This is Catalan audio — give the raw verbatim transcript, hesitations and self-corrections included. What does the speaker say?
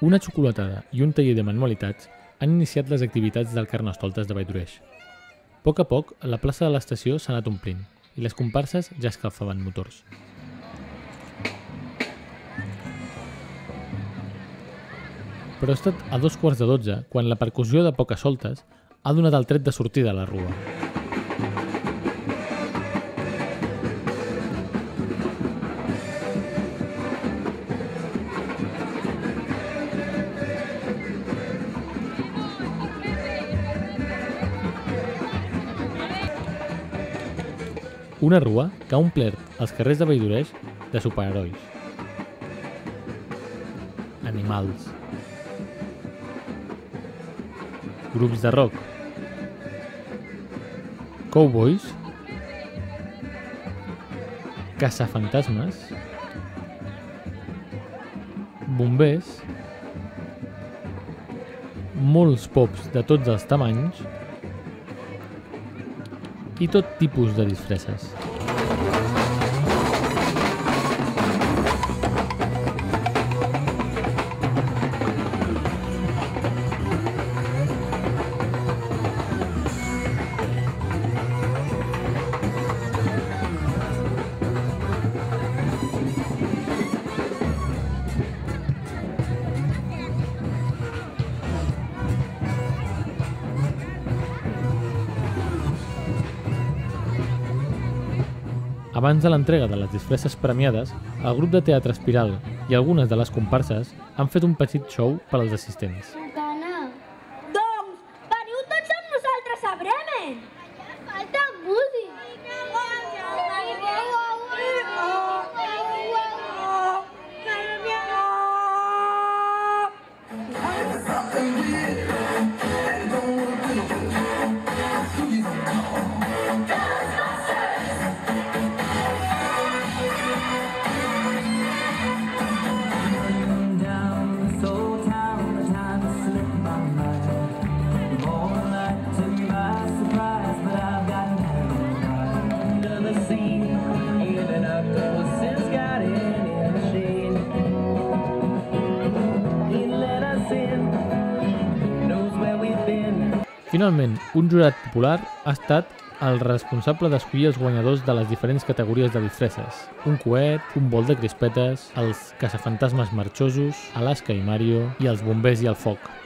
Una xocolatada i un taller de manualitats han iniciat les activitats del Carnestoltes de Valldoreix. A poc a poc, la plaça de l'estació s'ha anat omplint i les comparses ja escalfaven motors. Però ha estat a dos quarts de dotze quan la percussió de Poques Soltes ha donat el tret de sortida a la rua. Una rua que ha omplert els carrers de Valldoreix de superherois, animals, grups de rock, cowboys, caçafantasmes, bombers, molts pops de tots els tamanys i tot tipus de disfresses. Abans de l'entrega de les disfresses premiades, el grup de teatre Espiral i algunes de les comparses han fet un petit show per als assistents. Doncs, veniu tots amb nosaltres a Bremen! Falta músic! Finalment, un jurat popular ha estat el responsable d'escollir els guanyadors de les diferents categories de disfresses. Un coet, un bol de crispetes, els caçafantasmes marxosos, Alaska i Mario i els bombers i el foc.